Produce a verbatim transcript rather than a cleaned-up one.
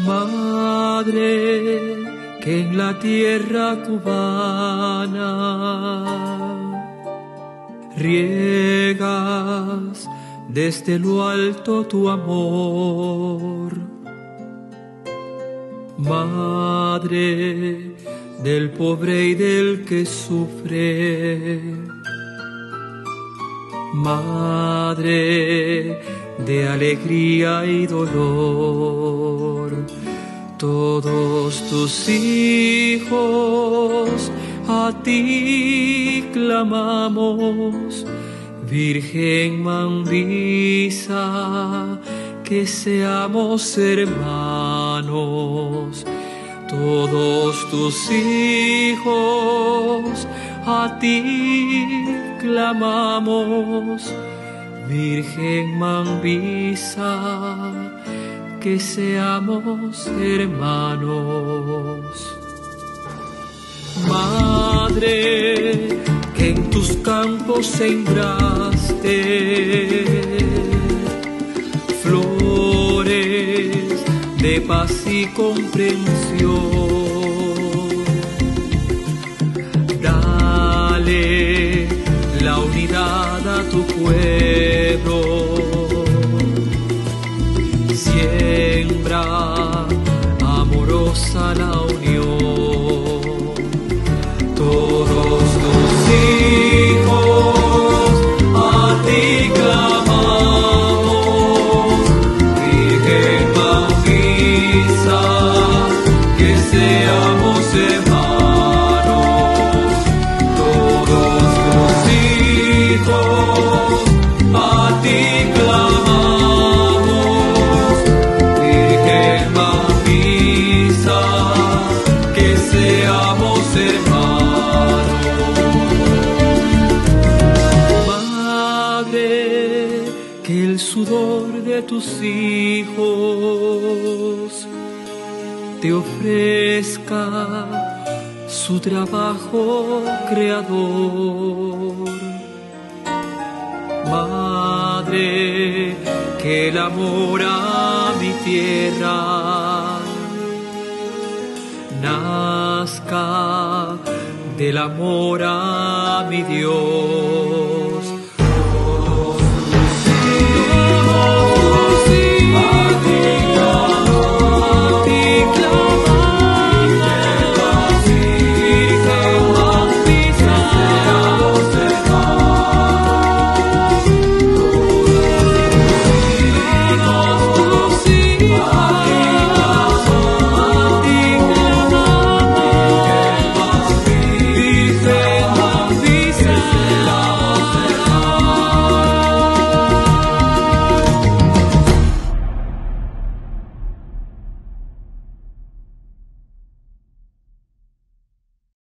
Madre, que en la tierra cubana riegas desde lo alto tu amor. Madre del pobre y del que sufre, Madre de alegría y dolor, todos tus hijos a ti clamamos, Virgen Mambisa, que seamos hermanos. Todos tus hijos a ti clamamos, Virgen Mambisa, que seamos hermanos. Madre, que en tus campos sembraste flores de paz y comprensión, dale la unidad a tu pueblo, siembra amorosa la unión. Todos tus hijos a ti clamamos, Virgen Mambisa, que seamos hermanos. Todos tus hijos a ti clamamos, Virgen Mambisa, que seamos hermanos. Madre, que el sudor de tus hijos te ofrezca su trabajo creador. Madre, que el amor a mi tierra nazca del amor a mi Dios.